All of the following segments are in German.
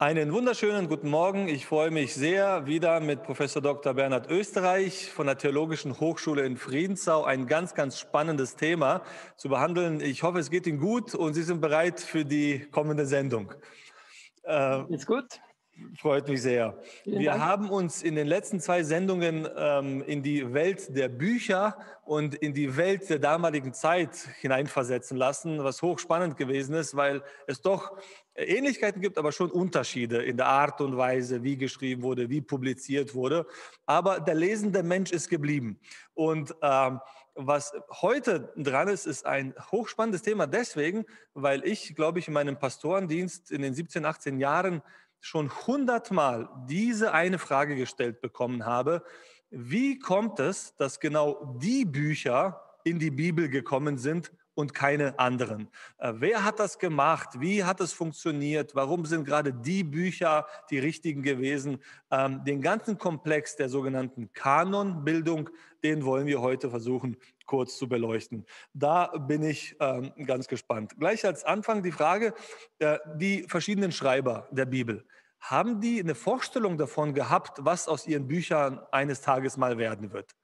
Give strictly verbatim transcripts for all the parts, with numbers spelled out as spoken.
Einen wunderschönen guten Morgen. Ich freue mich sehr, wieder mit Professor Doktor Bernhard Österreich von der Theologischen Hochschule in Friedensau ein ganz, ganz spannendes Thema zu behandeln. Ich hoffe, es geht Ihnen gut und Sie sind bereit für die kommende Sendung. Äh, Ist gut. Freut mich sehr. Vielen Wir Dank. haben uns in den letzten zwei Sendungen ähm, in die Welt der Bücher und in die Welt der damaligen Zeit hineinversetzen lassen, was hochspannend gewesen ist, weil es doch Ähnlichkeiten gibt, aber schon Unterschiede in der Art und Weise, wie geschrieben wurde, wie publiziert wurde. Aber der lesende Mensch ist geblieben. Und ähm, was heute dran ist, ist ein hochspannendes Thema deswegen, weil ich, glaube ich, in meinem Pastorendienst in den siebzehn, achtzehn Jahren schon hundertmal diese eine Frage gestellt bekommen habe: Wie kommt es, dass genau die Bücher in die Bibel gekommen sind und keine anderen? Äh, wer hat das gemacht? Wie hat es funktioniert? Warum sind gerade die Bücher die richtigen gewesen? Ähm, den ganzen Komplex der sogenannten Kanonbildung, den wollen wir heute versuchen, kurz zu beleuchten. Da bin ich ähm, ganz gespannt. Gleich als Anfang die Frage, äh, die verschiedenen Schreiber der Bibel. Haben die eine Vorstellung davon gehabt, was aus ihren Büchern eines Tages mal werden wird?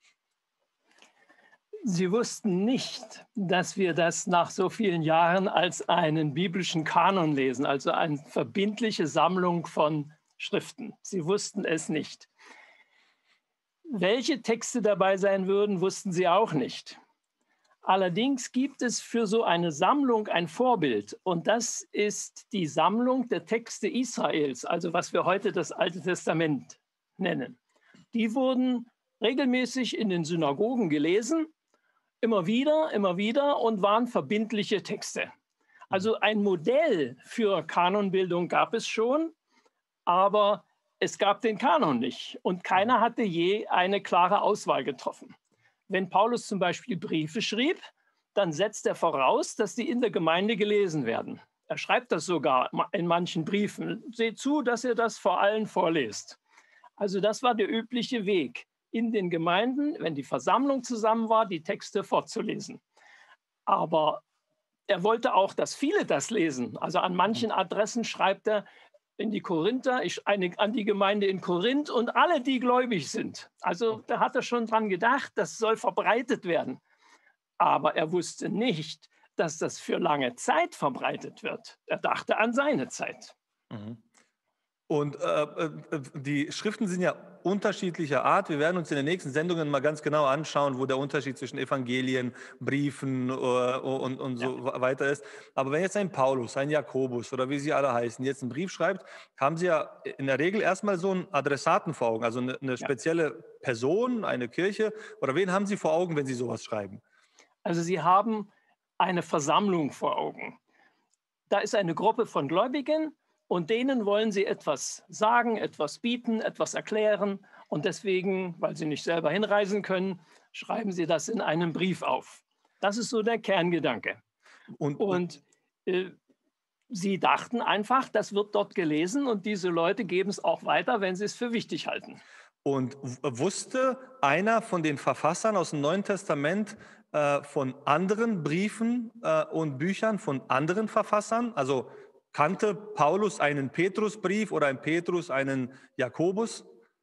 Sie wussten nicht, dass wir das nach so vielen Jahren als einen biblischen Kanon lesen, also eine verbindliche Sammlung von Schriften. Sie wussten es nicht. Welche Texte dabei sein würden, wussten sie auch nicht. Allerdings gibt es für so eine Sammlung ein Vorbild, und das ist die Sammlung der Texte Israels, also was wir heute das Alte Testament nennen. Die wurden regelmäßig in den Synagogen gelesen, immer wieder, immer wieder, und waren verbindliche Texte. Also ein Modell für Kanonbildung gab es schon, aber es gab den Kanon nicht und keiner hatte je eine klare Auswahl getroffen. Wenn Paulus zum Beispiel Briefe schrieb, dann setzt er voraus, dass die in der Gemeinde gelesen werden. Er schreibt das sogar in manchen Briefen. Seht zu, dass ihr das vor allen vorlest. Also das war der übliche Weg, in den Gemeinden, wenn die Versammlung zusammen war, die Texte vorzulesen. Aber er wollte auch, dass viele das lesen. Also an manchen Adressen schreibt er in die Korinther, ich, eine, an die Gemeinde in Korinth und alle, die gläubig sind. Also da hat er schon dran gedacht, das soll verbreitet werden. Aber er wusste nicht, dass das für lange Zeit verbreitet wird. Er dachte an seine Zeit. Mhm. Und äh, äh, die Schriften sind ja unterschiedlicher Art. Wir werden uns in den nächsten Sendungen mal ganz genau anschauen, wo der Unterschied zwischen Evangelien, Briefen äh, und, und Ja. so weiter ist. Aber wenn jetzt ein Paulus, ein Jakobus oder wie sie alle heißen, jetzt einen Brief schreibt, haben sie ja in der Regel erstmal so einen Adressaten vor Augen, also eine, eine Ja. spezielle Person, eine Kirche. Oder wen haben sie vor Augen, wenn sie sowas schreiben? Also Sie haben eine Versammlung vor Augen. Da ist eine Gruppe von Gläubigen und denen wollen Sie etwas sagen, etwas bieten, etwas erklären. Und deswegen, weil Sie nicht selber hinreisen können, schreiben Sie das in einem Brief auf. Das ist so der Kerngedanke. Und, Und äh, Sie dachten einfach, das wird dort gelesen und diese Leute geben es auch weiter, wenn sie es für wichtig halten. Und wusste einer von den Verfassern aus dem Neuen Testament äh, von anderen Briefen äh, und Büchern von anderen Verfassern? Also kannte Paulus einen Petrusbrief oder ein Petrus einen Jakobus?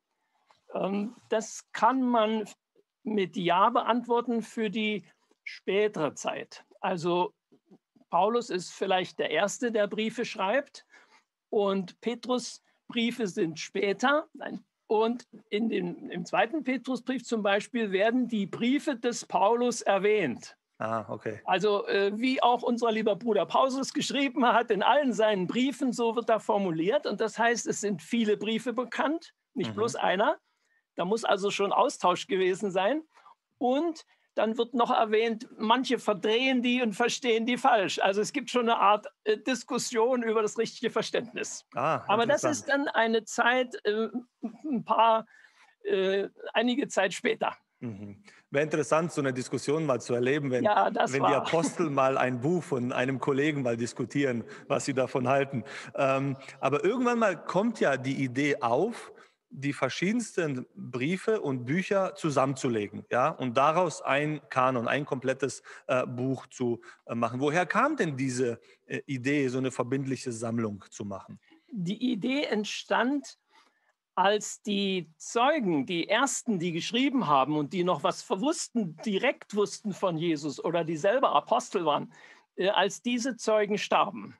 Ähm, das kann man mit Ja beantworten für die spätere Zeit. Also Paulus ist vielleicht der Erste, der Briefe schreibt, und Petrus Briefe sind später. Und in dem, im zweiten Petrusbrief zum Beispiel werden die Briefe des Paulus erwähnt. Ah, okay. Also äh, wie auch unser lieber Bruder Paulus geschrieben hat, in allen seinen Briefen, so wird er formuliert. Und das heißt, es sind viele Briefe bekannt, nicht Mhm. bloß einer. Da muss also schon Austausch gewesen sein. Und dann wird noch erwähnt, manche verdrehen die und verstehen die falsch. Also es gibt schon eine Art äh, Diskussion über das richtige Verständnis. Ah, Aber das ist interessant. dann eine Zeit, äh, ein paar, äh, einige Zeit später. Mhm. Wäre interessant, so eine Diskussion mal zu erleben, wenn, Ja, das wenn die war. Apostel mal ein Buch von einem Kollegen mal diskutieren, was sie davon halten. Ähm, aber irgendwann mal kommt ja die Idee auf, die verschiedensten Briefe und Bücher zusammenzulegen, ja, und daraus ein Kanon, ein komplettes äh, Buch zu äh, machen. Woher kam denn diese äh, Idee, so eine verbindliche Sammlung zu machen? die Idee entstand, als die Zeugen, die Ersten, die geschrieben haben und die noch was wussten, direkt wussten von Jesus oder die selber Apostel waren, äh, als diese Zeugen starben.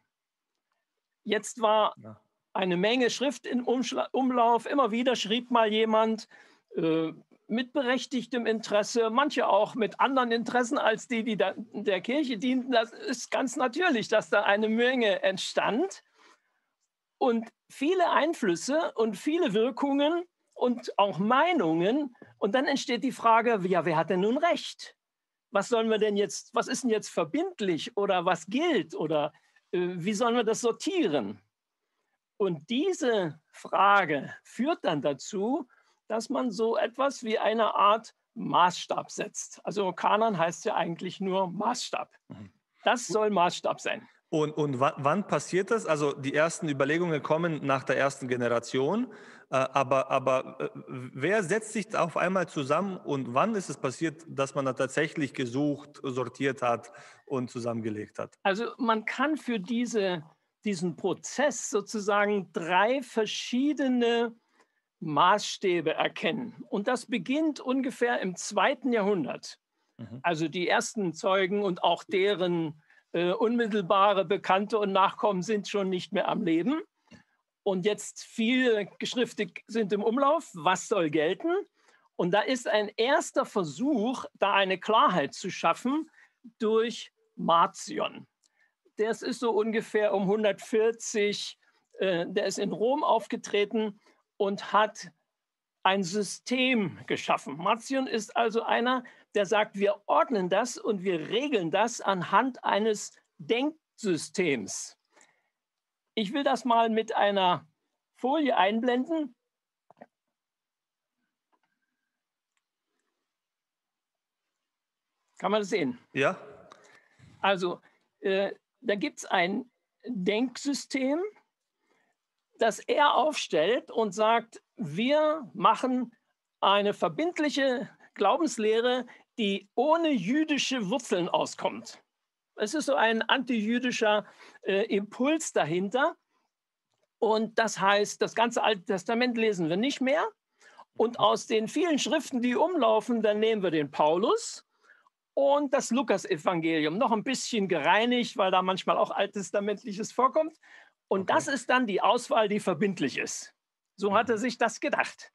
Jetzt war Ja. eine Menge Schrift im Umschla Umlauf. Immer wieder schrieb mal jemand äh, mit berechtigtem Interesse, manche auch mit anderen Interessen als die, die da der Kirche dienten. Das ist ganz natürlich, dass da eine Menge entstand. Und viele Einflüsse und viele Wirkungen und auch Meinungen. Und dann entsteht die Frage, ja, wer hat denn nun recht? Was sollen wir denn jetzt, was ist denn jetzt verbindlich oder was gilt oder äh, wie sollen wir das sortieren? Und diese Frage führt dann dazu, dass man so etwas wie eine Art Maßstab setzt. Also Kanon heißt ja eigentlich nur Maßstab. Mhm. Das soll Maßstab sein. Und, und wann, wann passiert das? Also die ersten Überlegungen kommen nach der ersten Generation, äh, aber, aber äh, wer setzt sich auf einmal zusammen und wann ist es passiert, dass man da tatsächlich gesucht, sortiert hat und zusammengelegt hat? Also man kann für diese, diesen Prozess sozusagen drei verschiedene Maßstäbe erkennen. Und das beginnt ungefähr im zweiten Jahrhundert. Mhm. Also die ersten Zeugen und auch deren äh, unmittelbare Bekannte und Nachkommen sind schon nicht mehr am Leben. Und jetzt viele Geschrifte sind im Umlauf. Was soll gelten? Und da ist ein erster Versuch, da eine Klarheit zu schaffen durch Marcion. Das ist so ungefähr um hundertvierzig, äh, der ist in Rom aufgetreten und hat ein System geschaffen. Marcion ist also einer, der sagt, wir ordnen das und wir regeln das anhand eines Denksystems. Ich will das mal mit einer Folie einblenden. Kann man das sehen? Ja? Also, äh, da gibt es ein Denksystem, das er aufstellt und sagt, wir machen eine verbindliche Glaubenslehre, die ohne jüdische Wurzeln auskommt. Es ist so ein antijüdischer äh, Impuls dahinter. Und das heißt, das ganze Alte Testament lesen wir nicht mehr. Und aus den vielen Schriften, die umlaufen, dann nehmen wir den Paulus und das Lukas-Evangelium, noch ein bisschen gereinigt, weil da manchmal auch alttestamentliches vorkommt. Und Okay. das ist dann die Auswahl, die verbindlich ist. So hat er sich das gedacht.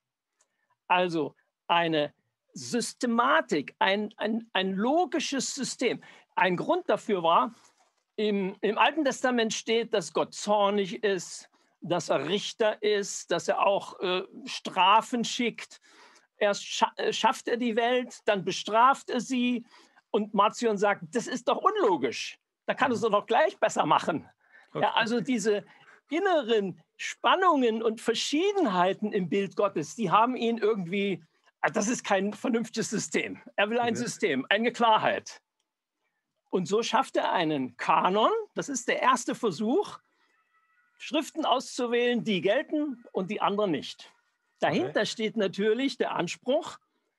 Also eine Systematik, ein, ein, ein logisches System. Ein Grund dafür war, im, im Alten Testament steht, dass Gott zornig ist, dass er Richter ist, dass er auch äh, Strafen schickt. Erst scha schafft er die Welt, dann bestraft er sie. Und Marcion sagt, das ist doch unlogisch. Da kann es doch gleich besser machen. Okay. Ja, also diese inneren Spannungen und Verschiedenheiten im Bild Gottes, die haben ihn irgendwie, das ist kein vernünftiges System. Er will ein Okay. System, eine Klarheit. Und so schafft er einen Kanon. Das ist der erste Versuch, Schriften auszuwählen, die gelten und die anderen nicht. Dahinter Okay. steht natürlich der Anspruch,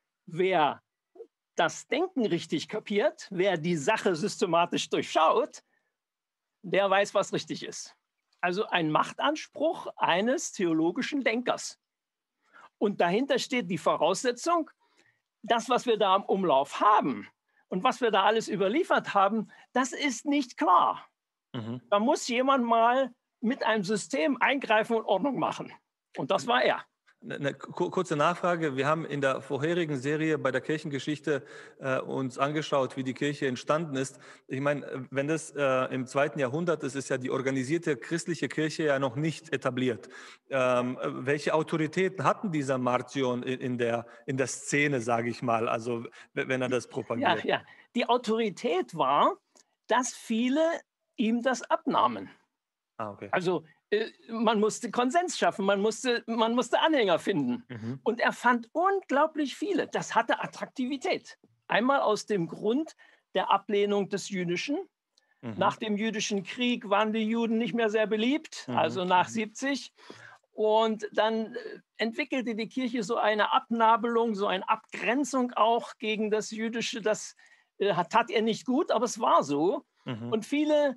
wer das Denken richtig kapiert, wer die Sache systematisch durchschaut, der weiß, was richtig ist. Also ein Machtanspruch eines theologischen Denkers. Und dahinter steht die Voraussetzung, das, was wir da im Umlauf haben und was wir da alles überliefert haben, das ist nicht klar. Mhm. Da muss jemand mal mit einem System eingreifen und Ordnung machen. Und das war er. Eine kurze Nachfrage. Wir haben in der vorherigen Serie bei der Kirchengeschichte äh, uns angeschaut, wie die Kirche entstanden ist. Ich meine, wenn das äh, im zweiten Jahrhundert ist, ist ja die organisierte christliche Kirche ja noch nicht etabliert. Ähm, welche Autoritäten hatten dieser Marcion in, in, der, in der Szene, sage ich mal, also wenn er das Ja, propagiert? ja. Die Autorität war, dass viele ihm das abnahmen. Ah, okay. Also äh, man musste Konsens schaffen, man musste, man musste Anhänger finden. Mhm. Und er fand unglaublich viele. Das hatte Attraktivität. Einmal aus dem Grund der Ablehnung des Jüdischen. Mhm. Nach dem Jüdischen Krieg waren die Juden nicht mehr sehr beliebt, Mhm. also nach Mhm. siebzig. Und dann äh, entwickelte die Kirche so eine Abnabelung, so eine Abgrenzung auch gegen das Jüdische. Das äh, tat er nicht gut, aber es war so. Mhm. Und viele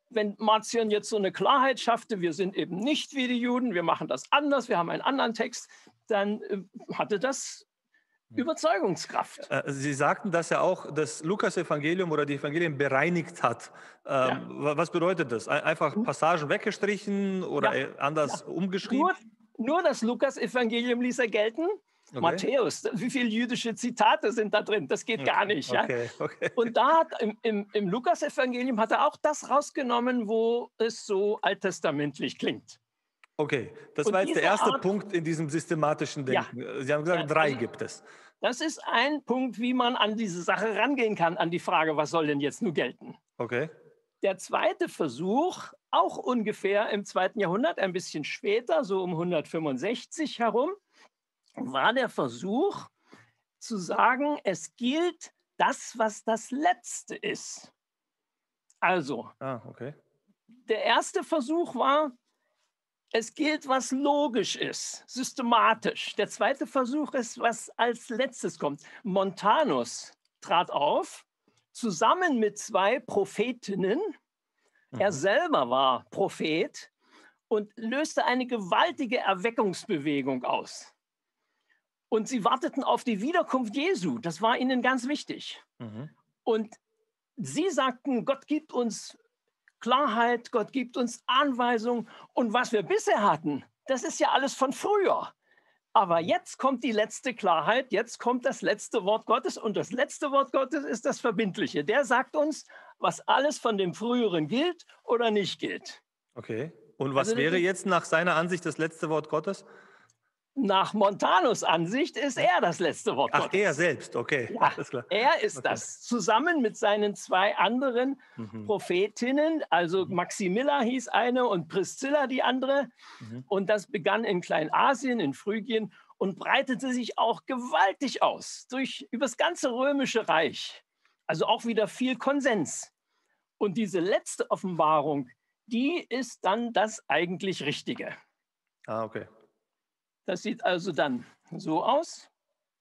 wenn Marcion jetzt so eine Klarheit schaffte, wir sind eben nicht wie die Juden, wir machen das anders, wir haben einen anderen Text, dann äh, hatte das Überzeugungskraft. Sie sagten das ja auch, das Lukas-Evangelium oder die Evangelien bereinigt hat. Ja. Ähm, was bedeutet das? Einfach Passagen weggestrichen oder Ja. anders Ja. umgeschrieben? Nur, nur das Lukas-Evangelium ließ er gelten. Okay. Matthäus, wie viele jüdische Zitate sind da drin? Das geht okay. gar nicht. Okay. Ja? Okay. Und da hat im, im, im Lukas-Evangelium hat er auch das rausgenommen, wo es so alttestamentlich klingt. Okay, das Und war jetzt der erste Art, Punkt in diesem systematischen Denken. Ja. Sie haben gesagt, ja, drei also, gibt es. Das ist ein Punkt, wie man an diese Sache rangehen kann, an die Frage, was soll denn jetzt nun gelten? Okay. Der zweite Versuch, auch ungefähr im zweiten Jahrhundert, ein bisschen später, so um hundertfünfundsechzig herum, war der Versuch zu sagen, es gilt das, was das Letzte ist. Also, ah, okay. der erste Versuch war, es gilt, was logisch ist, systematisch. Der zweite Versuch ist, was als letztes kommt. Montanus trat auf, zusammen mit zwei Prophetinnen. Mhm. Er selber war Prophet und löste eine gewaltige Erweckungsbewegung aus. Und sie warteten auf die Wiederkunft Jesu. Das war ihnen ganz wichtig. Mhm. Und sie sagten, Gott gibt uns Klarheit, Gott gibt uns Anweisungen. Und was wir bisher hatten, das ist ja alles von früher. Aber jetzt kommt die letzte Klarheit, jetzt kommt das letzte Wort Gottes. Und das letzte Wort Gottes ist das Verbindliche. Der sagt uns, was alles von dem Früheren gilt oder nicht gilt. Okay. Und was also, wäre jetzt nach seiner Ansicht das letzte Wort Gottes? Nach Montanus Ansicht ist er das letzte Wort Ach, Gottes. er selbst, okay. Ja, Alles klar. er ist okay. das, zusammen mit seinen zwei anderen mhm. Prophetinnen, also mhm. Maximilla hieß eine und Priscilla die andere. Mhm. Und das begann in Kleinasien, in Phrygien und breitete sich auch gewaltig aus, durch, über das ganze Römische Reich. Also auch wieder viel Konsens. Und diese letzte Offenbarung, die ist dann das eigentlich Richtige. Ah, okay. Das sieht also dann so aus.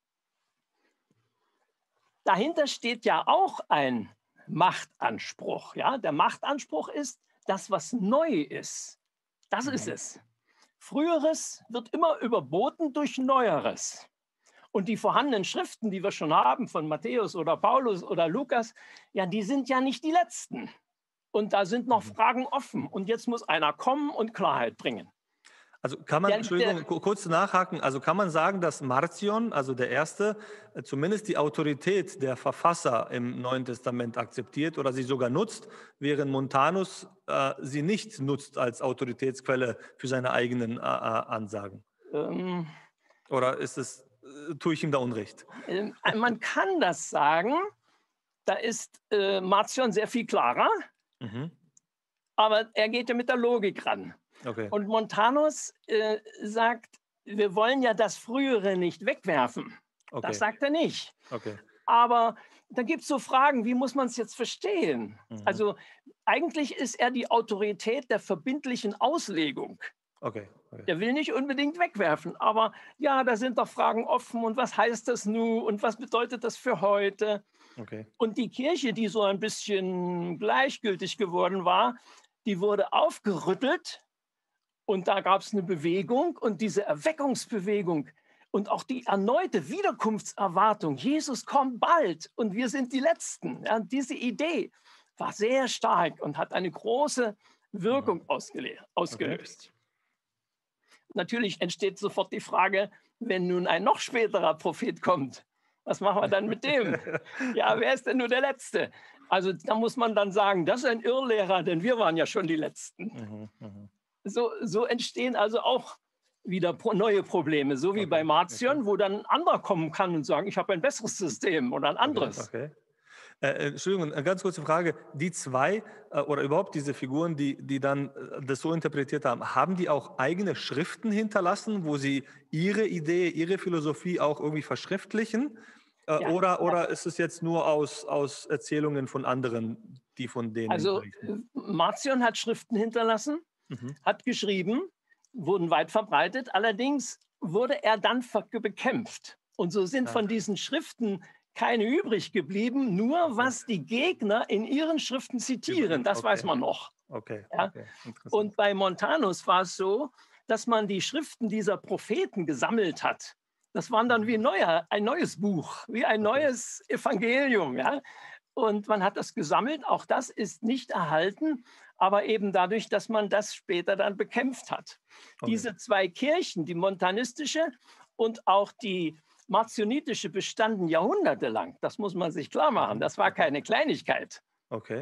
Dahinter steht ja auch ein Machtanspruch. Ja? Der Machtanspruch ist das, was neu ist. Das mhm. ist es. Früheres wird immer überboten durch Neueres. Und die vorhandenen Schriften, die wir schon haben, von Matthäus oder Paulus oder Lukas, ja, die sind ja nicht die letzten. Und da sind noch mhm. Fragen offen. Und jetzt muss einer kommen und Klarheit bringen. Also kann man, der, Entschuldigung, der, kurz nachhaken, also kann man sagen, dass Marcion, also der Erste, zumindest die Autorität der Verfasser im Neuen Testament akzeptiert oder sie sogar nutzt, während Montanus äh, sie nicht nutzt als Autoritätsquelle für seine eigenen äh, Ansagen? Ähm, oder ist es, äh, tue ich ihm da Unrecht? Äh, man kann das sagen, da ist äh, Marcion sehr viel klarer, mhm. aber er geht ja mit der Logik ran. Okay. Und Montanus äh, sagt, wir wollen ja das Frühere nicht wegwerfen. Okay. Das sagt er nicht. Okay. Aber da gibt es so Fragen, wie muss man es jetzt verstehen? Mhm. Also eigentlich ist er die Autorität der verbindlichen Auslegung. Okay. Okay. Der will nicht unbedingt wegwerfen, aber ja, da sind doch Fragen offen und was heißt das nun und was bedeutet das für heute? Okay. Und die Kirche, die so ein bisschen gleichgültig geworden war, die wurde aufgerüttelt. Und da gab es eine Bewegung und diese Erweckungsbewegung und auch die erneute Wiederkunftserwartung, Jesus kommt bald und wir sind die Letzten. Ja, diese Idee war sehr stark und hat eine große Wirkung ausgelöst. Okay. Natürlich entsteht sofort die Frage, wenn nun ein noch späterer Prophet kommt, was machen wir dann mit dem? Ja, wer ist denn nur der Letzte? Also da muss man dann sagen, das ist ein Irrlehrer, denn wir waren ja schon die Letzten. Mhm, mh. So, so entstehen also auch wieder neue Probleme, so wie okay, bei Marcion, okay. wo dann ein anderer kommen kann und sagen, ich habe ein besseres System oder ein anderes. Okay, okay. Äh, Entschuldigung, eine ganz kurze Frage. Die zwei äh, oder überhaupt diese Figuren, die, die dann äh, das so interpretiert haben, haben die auch eigene Schriften hinterlassen, wo sie ihre Idee, ihre Philosophie auch irgendwie verschriftlichen? Äh, ja, oder, oder ja. ist es jetzt nur aus, aus Erzählungen von anderen, die von denen Also berichten? Marcion hat Schriften hinterlassen. Mhm. Hat geschrieben, wurden weit verbreitet. Allerdings wurde er dann bekämpft. Und so sind ja. von diesen Schriften keine übrig geblieben, nur was die Gegner in ihren Schriften zitieren. Das okay. weiß man noch. Okay, Ja? okay, interessant. Und bei Montanus war es so, dass man die Schriften dieser Propheten gesammelt hat. Das waren dann wie neuer, ein neues Buch, wie ein Okay. neues Evangelium. Ja? Und man hat das gesammelt. Auch das ist nicht erhalten, aber eben dadurch, dass man das später dann bekämpft hat. Okay. Diese zwei Kirchen, die montanistische und auch die marcionitische, bestanden jahrhundertelang. Das muss man sich klar machen. Das war keine Kleinigkeit. Okay.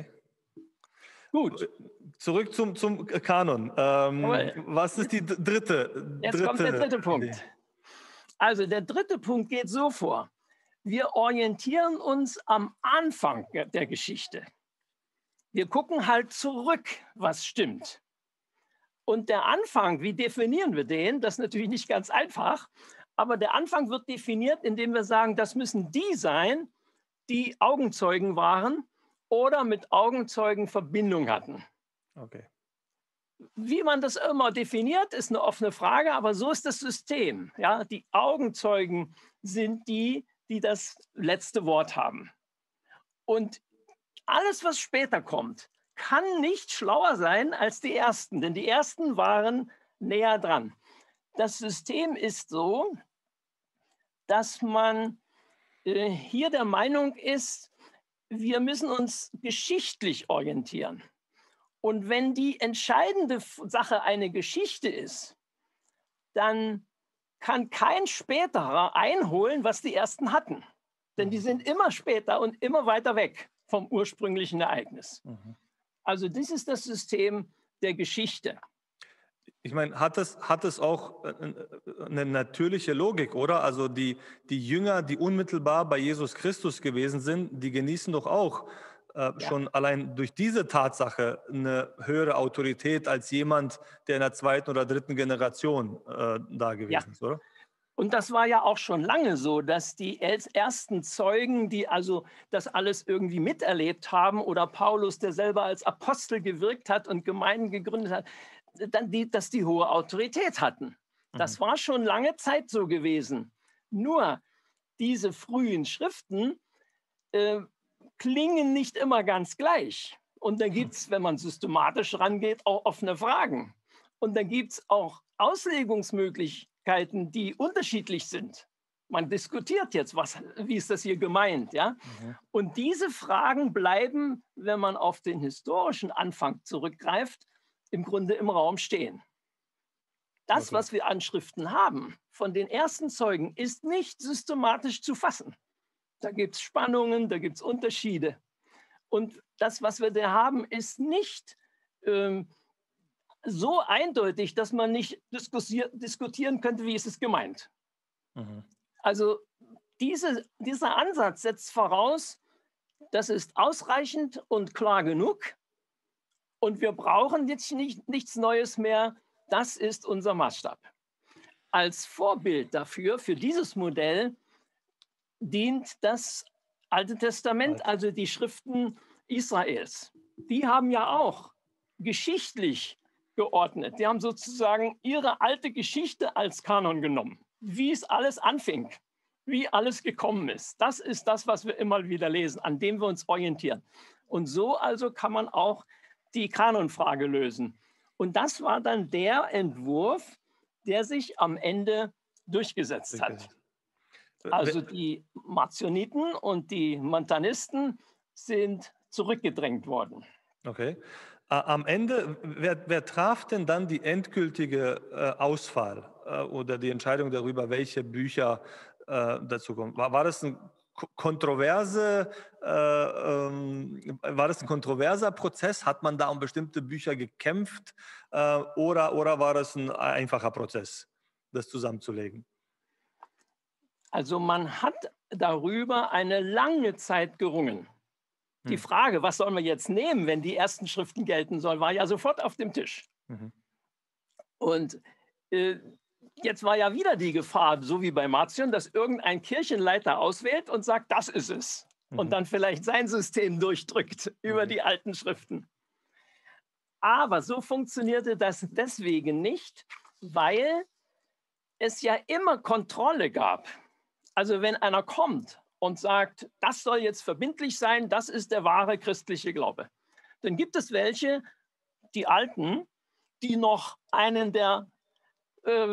Gut. Zurück zum, zum Kanon. Ähm, Jawohl. was ist die d- dritte? Jetzt dritte kommt der dritte Idee? Punkt. Also der dritte Punkt geht so vor. Wir orientieren uns am Anfang der Geschichte. Wir gucken halt zurück, was stimmt. Und der Anfang, wie definieren wir den? Das ist natürlich nicht ganz einfach, aber der Anfang wird definiert, indem wir sagen, das müssen die sein, die Augenzeugen waren oder mit Augenzeugen Verbindung hatten. Okay. Wie man das immer definiert, ist eine offene Frage, aber so ist das System. Ja? Die Augenzeugen sind die, die das letzte Wort haben. Und alles, was später kommt, kann nicht schlauer sein als die Ersten, denn die Ersten waren näher dran. Das System ist so, dass man äh, hier der Meinung ist, wir müssen uns geschichtlich orientieren. Und wenn die entscheidende Sache eine Geschichte ist, dann kann kein späterer einholen, was die Ersten hatten. Denn die sind immer später und immer weiter weg vom ursprünglichen Ereignis. Mhm. Also das ist das System der Geschichte. Ich meine, hat es, hat es auch eine natürliche Logik, oder? Also die, die Jünger, die unmittelbar bei Jesus Christus gewesen sind, die genießen doch auch äh, Ja. schon allein durch diese Tatsache eine höhere Autorität als jemand, der in der zweiten oder dritten Generation äh, da gewesen Ja. ist, oder? Und das war ja auch schon lange so, dass die ersten Zeugen, die also das alles irgendwie miterlebt haben, oder Paulus, der selber als Apostel gewirkt hat und Gemeinden gegründet hat, dann die, dass die hohe Autorität hatten. Das Mhm. war schon lange Zeit so gewesen. Nur diese frühen Schriften äh, klingen nicht immer ganz gleich. Und da gibt es, wenn man systematisch rangeht, auch offene Fragen. Und da gibt es auch Auslegungsmöglichkeiten, die unterschiedlich sind. Man diskutiert jetzt, was, wie ist das hier gemeint, ja? Mhm. Und diese Fragen bleiben, wenn man auf den historischen Anfang zurückgreift, im Grunde im Raum stehen. Das, Okay. was wir an Schriften haben von den ersten Zeugen, ist nicht systematisch zu fassen. Da gibt es Spannungen, da gibt es Unterschiede. Und das, was wir da haben, ist nicht ähm, so eindeutig, dass man nicht diskutieren könnte, wie ist es gemeint. Mhm. Also diese, dieser Ansatz setzt voraus, das ist ausreichend und klar genug. Und wir brauchen jetzt nicht, nichts Neues mehr. Das ist unser Maßstab. Als Vorbild dafür, für dieses Modell, dient das Alte Testament, also die Schriften Israels. Die haben ja auch geschichtlich geordnet. Die haben sozusagen ihre alte Geschichte als Kanon genommen, wie es alles anfing, wie alles gekommen ist. Das ist das, was wir immer wieder lesen, an dem wir uns orientieren. Und so also kann man auch die Kanonfrage lösen. Und das war dann der Entwurf, der sich am Ende durchgesetzt hat. Also die Marcioniten und die Montanisten sind zurückgedrängt worden. Okay. Am Ende, wer, wer traf denn dann die endgültige äh, Auswahl äh, oder die Entscheidung darüber, welche Bücher äh, dazu kommen? War, war das ein kontroverse, äh, ähm, war das ein kontroverser Prozess? Hat man da um bestimmte Bücher gekämpft äh, oder, oder war das ein einfacher Prozess, das zusammenzulegen? Also man hat darüber eine lange Zeit gerungen. Die Frage, was sollen wir jetzt nehmen, wenn die ersten Schriften gelten sollen, war ja sofort auf dem Tisch. Mhm. Und äh, jetzt war ja wieder die Gefahr, so wie bei Marcion, dass irgendein Kirchenleiter auswählt und sagt, das ist es. Mhm. Und dann vielleicht sein System durchdrückt über mhm. die alten Schriften. Aber so funktionierte das deswegen nicht, weil es ja immer Kontrolle gab. Also wenn einer kommt und sagt, das soll jetzt verbindlich sein, das ist der wahre christliche Glaube, dann gibt es welche, die Alten, die noch einen der äh,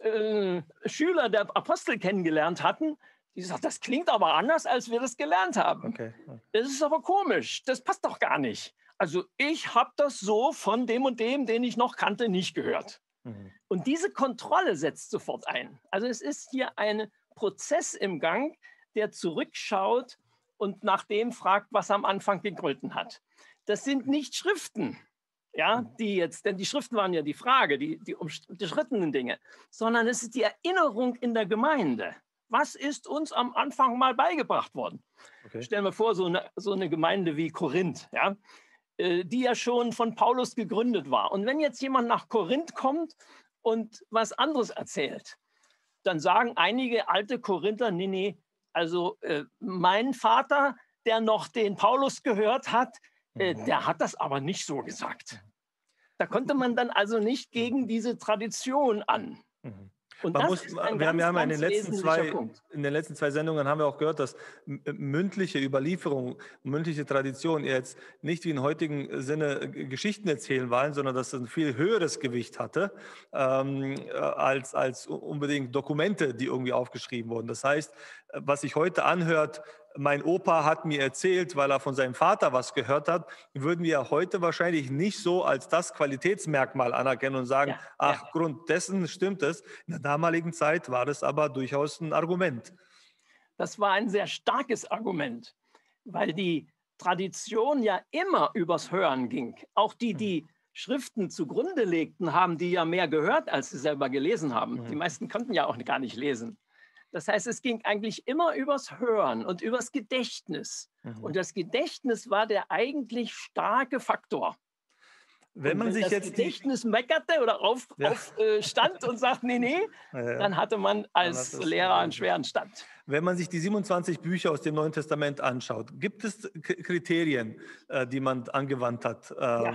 äh, Schüler der Apostel kennengelernt hatten, die sagt, das klingt aber anders, als wir das gelernt haben. Okay. Das ist aber komisch, das passt doch gar nicht. Also ich habe das so von dem und dem, den ich noch kannte, nicht gehört. Mhm. Und diese Kontrolle setzt sofort ein. Also es ist hier ein Prozess im Gang, der zurückschaut und nach dem fragt, was am Anfang gegolten hat. Das sind nicht Schriften, ja, die jetzt, denn die Schriften waren ja die Frage, die, die umstrittenen Dinge, sondern es ist die Erinnerung in der Gemeinde. Was ist uns am Anfang mal beigebracht worden? Okay. Stellen wir vor, so eine, so eine Gemeinde wie Korinth, ja, äh, die ja schon von Paulus gegründet war. Und wenn jetzt jemand nach Korinth kommt und was anderes erzählt, dann sagen einige alte Korinther, nee, nee, also äh, mein Vater, der noch den Paulus gehört hat, äh, der hat das aber nicht so gesagt. Da konnte man dann also nicht gegen diese Tradition an. Und man das muss, ist ein wir ganz, haben ja in ganz den, letzten zwei, Punkt. in den letzten zwei Sendungen haben wir auch gehört, dass mündliche Überlieferung, mündliche Tradition jetzt nicht wie im heutigen Sinne Geschichten erzählen waren, sondern dass es ein viel höheres Gewicht hatte ähm, als, als unbedingt Dokumente, die irgendwie aufgeschrieben wurden. Das heißt, was sich heute anhört, mein Opa hat mir erzählt, weil er von seinem Vater was gehört hat, würden wir heute wahrscheinlich nicht so als das Qualitätsmerkmal anerkennen und sagen, ja, ach, ja. Grund dessen stimmt es. In der damaligen Zeit war das aber durchaus ein Argument. Das war ein sehr starkes Argument, weil die Tradition ja immer übers Hören ging. Auch die, die Schriften zugrunde legten, haben die ja mehr gehört, als sie selber gelesen haben. Mhm. Die meisten konnten ja auch gar nicht lesen. Das heißt, es ging eigentlich immer übers Hören und übers Gedächtnis. Mhm. Und das Gedächtnis war der eigentlich starke Faktor. Wenn man wenn sich das jetzt Gedächtnis die... meckerte oder aufstand ja. auf, äh, stand und sagt, nee, nee, ja, ja. dann hatte man als hat Lehrer einen schweren Stand. Wenn man sich die siebenundzwanzig Bücher aus dem Neuen Testament anschaut, gibt es Kriterien, äh, die man angewandt hat, äh, ja.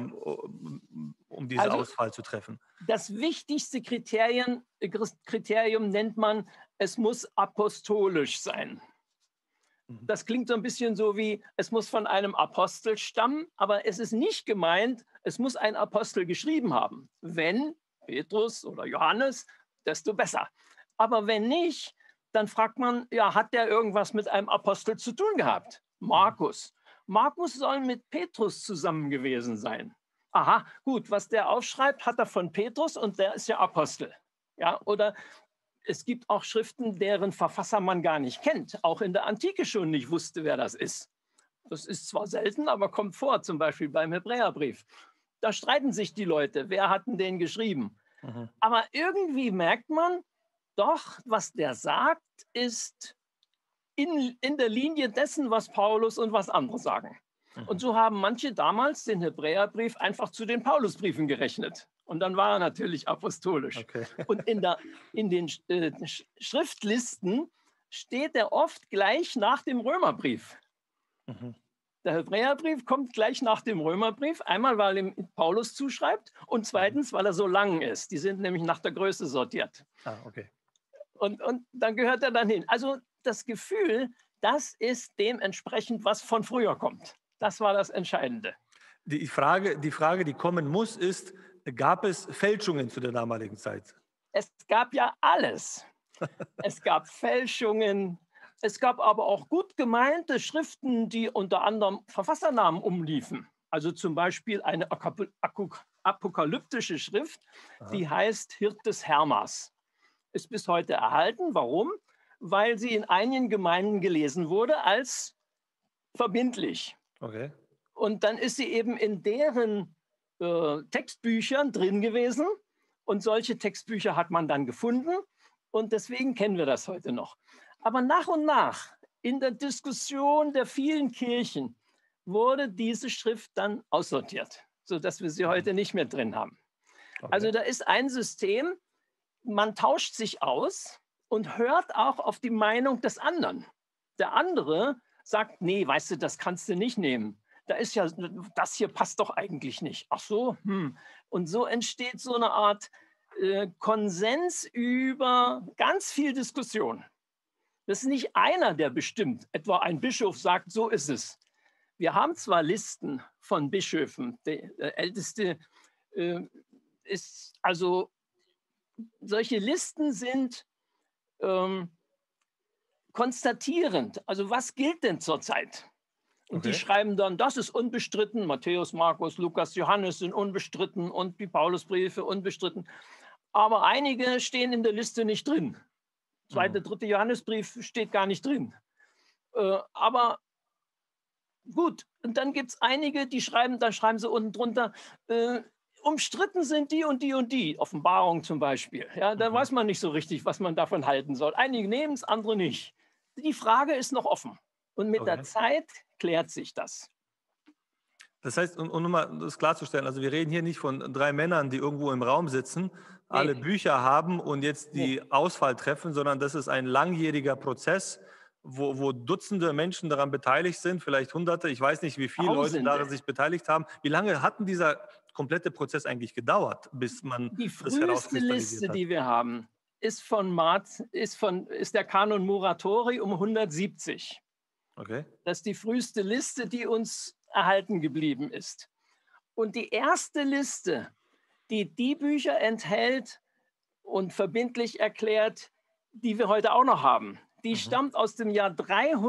um diese also, Auswahl zu treffen? Das wichtigste Kriterium, Kriterium nennt man, es muss apostolisch sein. Das klingt so ein bisschen so wie, es muss von einem Apostel stammen, aber es ist nicht gemeint, es muss ein Apostel geschrieben haben. Wenn Petrus oder Johannes, desto besser. Aber wenn nicht, dann fragt man, ja, hat der irgendwas mit einem Apostel zu tun gehabt? Markus. Markus soll mit Petrus zusammen gewesen sein. Aha, gut, was der aufschreibt, hat er von Petrus und der ist ja Apostel. Ja, oder es gibt auch Schriften, deren Verfasser man gar nicht kennt, auch in der Antike schon nicht wusste, wer das ist. Das ist zwar selten, aber kommt vor, zum Beispiel beim Hebräerbrief. Da streiten sich die Leute, wer hat denn den geschrieben? Mhm. Aber irgendwie merkt man doch, was der sagt, ist in, in der Linie dessen, was Paulus und was andere sagen. Mhm. Und so haben manche damals den Hebräerbrief einfach zu den Paulusbriefen gerechnet. Und dann war er natürlich apostolisch. Okay. Und in, der, in den äh, Schriftlisten steht er oft gleich nach dem Römerbrief. Mhm. Der Hebräerbrief kommt gleich nach dem Römerbrief. Einmal, weil ihm Paulus zuschreibt und zweitens, weil er so lang ist. Die sind nämlich nach der Größe sortiert. Ah, okay. Und, und dann gehört er dann hin. Also das Gefühl, das ist dementsprechend, was von früher kommt. Das war das Entscheidende. Die Frage, die Frage, die kommen muss, ist, gab es Fälschungen zu der damaligen Zeit? Es gab ja alles. Es gab Fälschungen, es gab aber auch gut gemeinte Schriften, die unter anderem Verfassernamen umliefen. Also zum Beispiel eine apokalyptische Schrift, Aha. die heißt Hirtes Hermas. Ist bis heute erhalten. Warum? Weil sie in einigen Gemeinden gelesen wurde als verbindlich. Okay. Und dann ist sie eben in deren äh, Textbüchern drin gewesen. Und solche Textbücher hat man dann gefunden. Und deswegen kennen wir das heute noch. Aber nach und nach, in der Diskussion der vielen Kirchen, wurde diese Schrift dann aussortiert, sodass wir sie heute nicht mehr drin haben. Okay. Also da ist ein System, man tauscht sich aus und hört auch auf die Meinung des anderen. Der andere sagt, nee, weißt du, das kannst du nicht nehmen. Da ist ja, das hier passt doch eigentlich nicht. Ach so, hm. Und so entsteht so eine Art äh, Konsens über ganz viel Diskussion. Das ist nicht einer, der bestimmt. Etwa ein Bischof sagt, so ist es. Wir haben zwar Listen von Bischöfen. Der älteste äh, ist also, solche Listen sind ähm, konstatierend. Also was gilt denn zurzeit? Und die Okay. schreiben dann, das ist unbestritten, Matthäus, Markus, Lukas, Johannes sind unbestritten und die Paulusbriefe unbestritten. Aber einige stehen in der Liste nicht drin. Mhm. Zweite, dritte Johannesbrief steht gar nicht drin. Äh, aber gut, und dann gibt es einige, die schreiben, dann schreiben sie unten drunter, äh, umstritten sind die und die und die, Offenbarung zum Beispiel. Ja, da Mhm. weiß man nicht so richtig, was man davon halten soll. Einige nehmen es, andere nicht. Die Frage ist noch offen. Und mit der Okay. Zeit klärt sich das. Das heißt, um, um mal das klarzustellen, also wir reden hier nicht von drei Männern, die irgendwo im Raum sitzen, alle Nee, Bücher haben und jetzt nee, die Auswahl treffen, sondern das ist ein langjähriger Prozess, wo, wo Dutzende Menschen daran beteiligt sind, vielleicht Hunderte, ich weiß nicht, wie viele Leute daran Tausende. sich beteiligt haben. Wie lange hat denn dieser komplette Prozess eigentlich gedauert, bis man Die das früheste herauskristallisiert Liste, hat? die wir haben, ist von Mart, ist von, ist der Kanon Muratori um hundertsiebzig. Okay. Das ist die früheste Liste, die uns erhalten geblieben ist. Und die erste Liste, die die Bücher enthält und verbindlich erklärt, die wir heute auch noch haben, die Mhm. stammt aus dem Jahr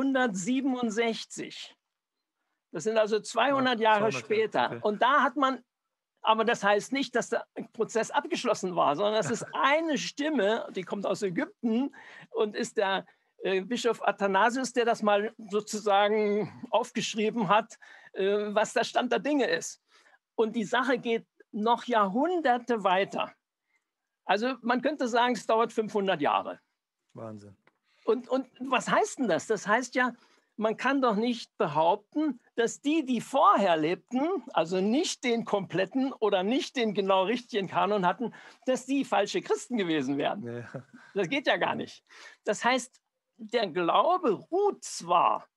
dreihundertsiebenundsechzig. Das sind also Ja, zweihundert Jahre zweihundert Jahre, später. okay. Und da hat man, aber das heißt nicht, dass der Prozess abgeschlossen war, sondern es ist eine Stimme, die kommt aus Ägypten und ist der äh, Bischof Athanasius, der das mal sozusagen aufgeschrieben hat, äh, was der Stand der Dinge ist. Und die Sache geht noch Jahrhunderte weiter. Also man könnte sagen, es dauert fünfhundert Jahre. Wahnsinn. Und, und was heißt denn das? Das heißt ja, man kann doch nicht behaupten, dass die, die vorher lebten, also nicht den kompletten oder nicht den genau richtigen Kanon hatten, dass die falsche Christen gewesen wären. Ja, Das geht ja gar ja. nicht. Das heißt, der Glaube ruht zwar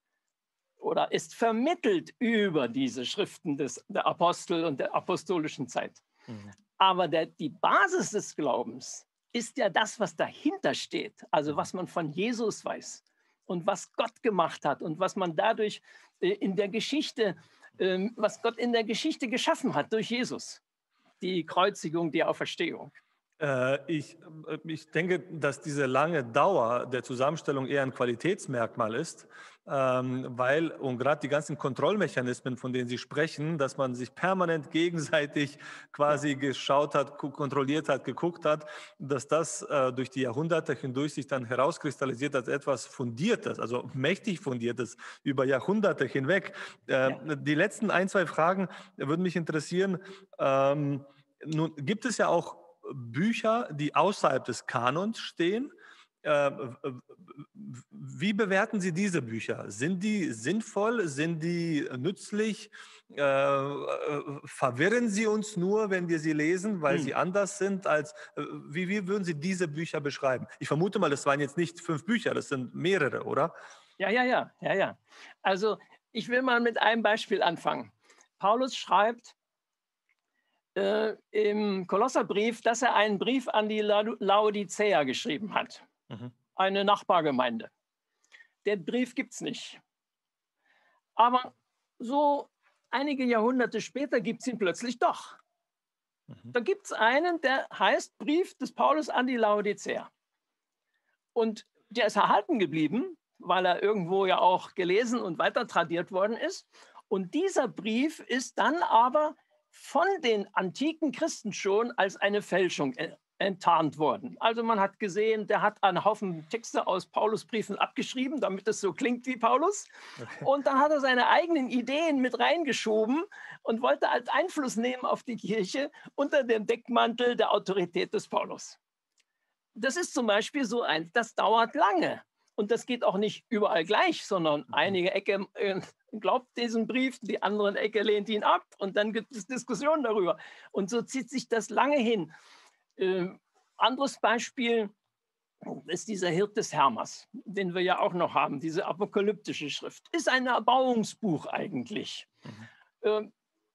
oder ist vermittelt über diese Schriften des, der Apostel und der apostolischen Zeit. Mhm. Aber der, die Basis des Glaubens ist ja das, was dahinter steht, also Mhm. was man von Jesus weiß und was Gott gemacht hat und was man dadurch äh, in der Geschichte, äh, was Gott in der Geschichte geschaffen hat durch Jesus, die Kreuzigung, die Auferstehung. Äh, ich, äh, ich denke, dass diese lange Dauer der Zusammenstellung eher ein Qualitätsmerkmal ist, ähm, weil, und gerade die ganzen Kontrollmechanismen, von denen Sie sprechen, dass man sich permanent gegenseitig Ja, quasi geschaut hat, gu- kontrolliert hat, geguckt hat, dass das äh, durch die Jahrhunderte hindurch sich dann herauskristallisiert als etwas Fundiertes, also mächtig Fundiertes über Jahrhunderte hinweg. Äh, ja. die letzten ein, zwei Fragen würden mich interessieren. Ähm, nun gibt es ja auch Bücher, die außerhalb des Kanons stehen. Äh, Wie bewerten Sie diese Bücher? Sind die sinnvoll? Sind die nützlich? Äh, äh, verwirren sie uns nur, wenn wir sie lesen, weil Hm. sie anders sind als, äh, wie, wie würden Sie diese Bücher beschreiben? Ich vermute mal, das waren jetzt nicht fünf Bücher, das sind mehrere, oder? Ja, ja, ja, ja, ja. Also ich will mal mit einem Beispiel anfangen. Paulus schreibt äh, im Kolosserbrief, dass er einen Brief an die La- Laodicea geschrieben hat, Mhm. eine Nachbargemeinde. Den Brief gibt es nicht. Aber so einige Jahrhunderte später gibt es ihn plötzlich doch. Mhm. Da gibt es einen, der heißt Brief des Paulus an die Laodicea. Und der ist erhalten geblieben, weil er irgendwo ja auch gelesen und weiter tradiert worden ist. Und dieser Brief ist dann aber von den antiken Christen schon als eine Fälschung äh, enttarnt worden. Also man hat gesehen, der hat einen Haufen Texte aus Paulusbriefen abgeschrieben, damit es so klingt wie Paulus. Okay. Und dann hat er seine eigenen Ideen mit reingeschoben und wollte als Einfluss nehmen auf die Kirche unter dem Deckmantel der Autorität des Paulus. Das ist zum Beispiel so eins, das dauert lange. Und das geht auch nicht überall gleich, sondern Mhm. einige Ecke äh, glaubt diesen Brief, die andere Ecke lehnt ihn ab und dann gibt es Diskussionen darüber. Und so zieht sich das lange hin. Äh, anderes Beispiel ist dieser Hirt des Hermas, den wir ja auch noch haben, diese apokalyptische Schrift. Ist ein Erbauungsbuch eigentlich. Mhm. Äh,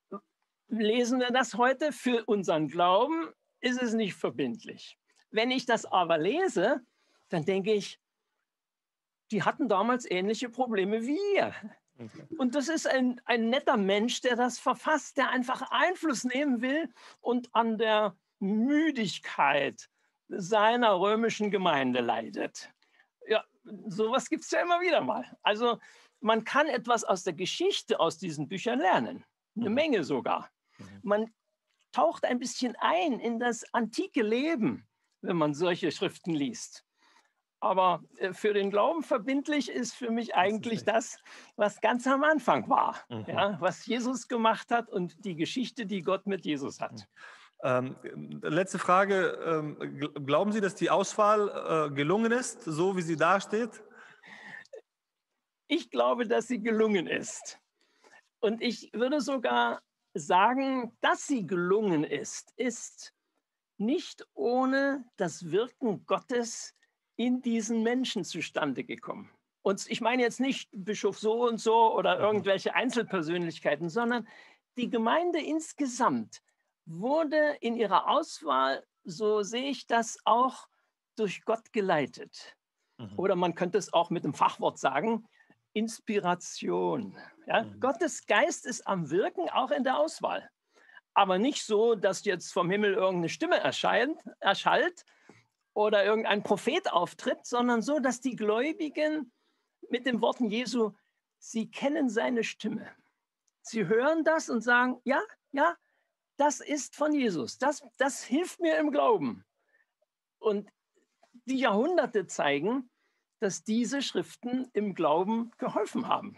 lesen wir das heute für unseren Glauben, ist es nicht verbindlich. Wenn ich das aber lese, dann denke ich, die hatten damals ähnliche Probleme wie wir. Okay. Und das ist ein, ein netter Mensch, der das verfasst, der einfach Einfluss nehmen will und an der Müdigkeit seiner römischen Gemeinde leidet. Ja, sowas gibt es ja immer wieder mal. Also man kann etwas aus der Geschichte aus diesen Büchern lernen. Eine Mhm. Menge sogar. Mhm. Man taucht ein bisschen ein in das antike Leben, wenn man solche Schriften liest. Aber äh, für den Glauben verbindlich ist für mich Das ist eigentlich echt. das, was ganz am Anfang war, Mhm. ja, was Jesus gemacht hat und die Geschichte, die Gott mit Jesus hat. Ähm, letzte Frage. Ähm, gl- glauben Sie, dass die Auswahl äh, gelungen ist, so wie sie da steht? Ich glaube, dass sie gelungen ist. Und ich würde sogar sagen, dass sie gelungen ist, ist nicht ohne das Wirken Gottes in diesen Menschen zustande gekommen. Und ich meine jetzt nicht Bischof so und so oder Mhm. irgendwelche Einzelpersönlichkeiten, sondern die Gemeinde insgesamt wurde in ihrer Auswahl, so sehe ich das, auch durch Gott geleitet. Mhm. Oder man könnte es auch mit dem Fachwort sagen, Inspiration. Ja? Mhm. Gottes Geist ist am Wirken auch in der Auswahl. Aber nicht so, dass jetzt vom Himmel irgendeine Stimme erscheint, erschallt oder irgendein Prophet auftritt, sondern so, dass die Gläubigen mit den Worten Jesu, sie kennen seine Stimme. Sie hören das und sagen, ja, ja, das ist von Jesus. Das, das hilft mir im Glauben. Und die Jahrhunderte zeigen, dass diese Schriften im Glauben geholfen haben.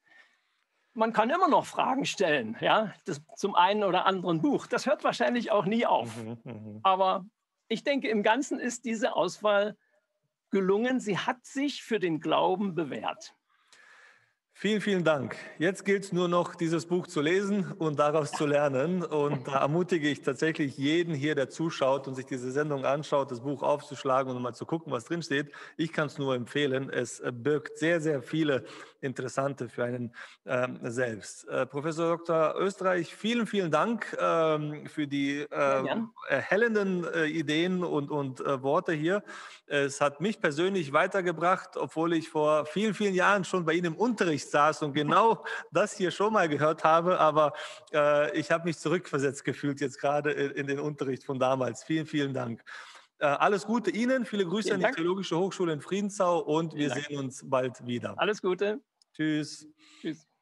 Man kann immer noch Fragen stellen, ja, das, zum einen oder anderen Buch. Das hört wahrscheinlich auch nie auf. Mhm. Mhm. Aber ich denke, im Ganzen ist diese Auswahl gelungen. Sie hat sich für den Glauben bewährt. Vielen, vielen Dank. Jetzt gilt es nur noch, dieses Buch zu lesen und daraus zu lernen. Und da ermutige ich tatsächlich jeden hier, der zuschaut und sich diese Sendung anschaut, das Buch aufzuschlagen und mal zu gucken, was drin steht. Ich kann es nur empfehlen. Es birgt sehr, sehr viele interessante für einen ähm, selbst. Äh, Professor Doktor Österreich, vielen, vielen Dank ähm, für die Sehr äh, gern. erhellenden äh, Ideen und, und äh, Worte hier. Es hat mich persönlich weitergebracht, obwohl ich vor vielen, vielen Jahren schon bei Ihnen im Unterricht saß und genau das hier schon mal gehört habe. Aber äh, ich habe mich zurückversetzt gefühlt jetzt gerade in, in den Unterricht von damals. Vielen, vielen Dank. Äh, alles Gute Ihnen, viele Grüße Vielen an die Dank. Theologische Hochschule in Friedensau und Vielen wir Dank. sehen uns bald wieder. Alles Gute. Tschüss. Tschüss.